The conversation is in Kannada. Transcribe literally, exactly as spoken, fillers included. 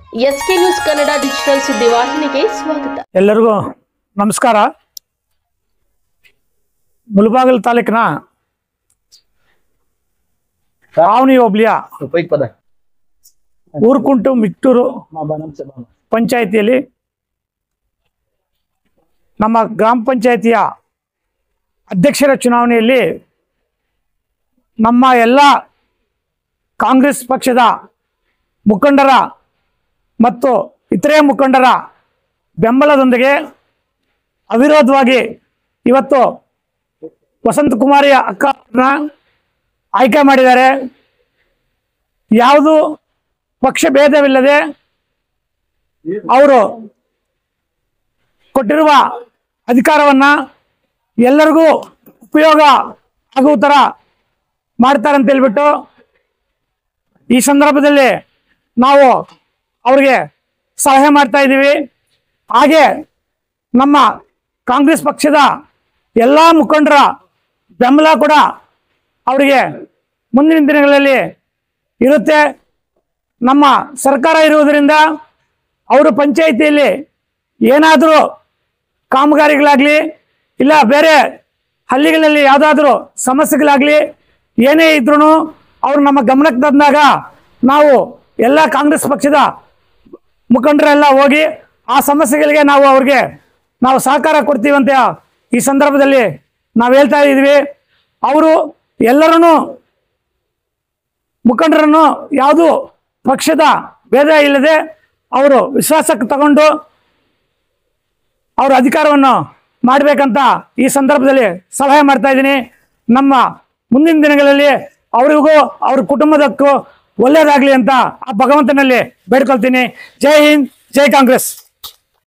ಎಸ್ಕೆ ನ್ಯೂಸ್ ಕನ್ನಡ ಡಿಜಿಟಲ್ ಸುದ್ದಿವಾಹಿನಿಗೆ ಸ್ವಾಗತ. ಎಲ್ಲರಿಗೂ ನಮಸ್ಕಾರ. ಮುಳಬಾಗಿಲು ತಾಲೂಕಿನ ಆವನಿ ಹೋಬಳಿಯ ಊರುಕುಂಟು ಮಿಟ್ಟೂರು ಪಂಚಾಯಿತಿಯಲ್ಲಿ ನಮ್ಮ ಗ್ರಾಮ ಪಂಚಾಯಿತಿಯ ಅಧ್ಯಕ್ಷರ ಚುನಾವಣೆಯಲ್ಲಿ ನಮ್ಮ ಎಲ್ಲ ಕಾಂಗ್ರೆಸ್ ಪಕ್ಷದ ಮುಖಂಡರ ಮತ್ತು ಇತರೆ ಮುಖಂಡರ ಬೆಂಬಲದೊಂದಿಗೆ ಅವಿರೋಧವಾಗಿ ಇವತ್ತು ವಸಂತಕುಮಾರಿ ಅಕ್ಕನ ಆಯ್ಕೆ ಮಾಡಿದ್ದಾರೆ. ಯಾವುದು ಪಕ್ಷ ಭೇದವಿಲ್ಲದೆ ಅವರು ಕೊಟ್ಟಿರುವ ಅಧಿಕಾರವನ್ನು ಎಲ್ಲರಿಗೂ ಉಪಯೋಗ ಆಗುವ ಥರ ಮಾಡ್ತಾರೆ ಅಂತ ಹೇಳ್ಬಿಟ್ಟು ಈ ಸಂದರ್ಭದಲ್ಲಿ ನಾವು ಅವರಿಗೆ ಸಲಹೆ ಮಾಡ್ತಾ ಇದ್ದೀವಿ. ಹಾಗೆ ನಮ್ಮ ಕಾಂಗ್ರೆಸ್ ಪಕ್ಷದ ಎಲ್ಲ ಮುಖಂಡರ ಬೆಂಬಲ ಕೂಡ ಅವರಿಗೆ ಮುಂದಿನ ದಿನಗಳಲ್ಲಿ ಇರುತ್ತೆ. ನಮ್ಮ ಸರ್ಕಾರ ಇರುವುದರಿಂದ ಅವರು ಪಂಚಾಯಿತಿಯಲ್ಲಿ ಏನಾದರೂ ಕಾಮಗಾರಿಗಳಾಗಲಿ ಇಲ್ಲ ಬೇರೆ ಹಳ್ಳಿಗಳಲ್ಲಿ ಯಾವುದಾದ್ರೂ ಸಮಸ್ಯೆಗಳಾಗಲಿ ಏನೇ ಇದ್ರೂ ಅವರು ನಮ್ಮ ಗಮನಕ್ಕೆ ತಂದಾಗ ನಾವು ಎಲ್ಲ ಕಾಂಗ್ರೆಸ್ ಪಕ್ಷದ ಮುಖಂಡರೆಲ್ಲ ಹೋಗಿ ಆ ಸಮಸ್ಯೆಗಳಿಗೆ ನಾವು ಅವ್ರಿಗೆ ನಾವು ಸಹಕಾರ ಕೊಡ್ತೀವಂತ ಈ ಸಂದರ್ಭದಲ್ಲಿ ನಾವು ಹೇಳ್ತಾ ಇದ್ದೀವಿ. ಅವರು ಎಲ್ಲರನ್ನೂ ಮುಖಂಡರನ್ನು ಯಾವುದು ಪಕ್ಷದ ಭೇದ ಇಲ್ಲದೆ ಅವರು ವಿಶ್ವಾಸಕ್ಕೆ ತಗೊಂಡು ಅವರು ಅಧಿಕಾರವನ್ನು ಮಾಡಬೇಕಂತ ಈ ಸಂದರ್ಭದಲ್ಲಿ ಸಲಹೆ ಮಾಡ್ತಾ ಇದ್ದೀನಿ. ನಮ್ಮ ಮುಂದಿನ ದಿನಗಳಲ್ಲಿ ಅವರಿಗೂ ಅವ್ರ ಕುಟುಂಬದಕ್ಕೂ ಒಳ್ಳೆಯದಾಗಲಿ ಅಂತ ಆ ಭಗವಂತನಲ್ಲಿ ಬೇಡ್ಕೊಳ್ತೀನಿ. ಜೈ ಹಿಂದ್, ಜೈ ಕಾಂಗ್ರೆಸ್.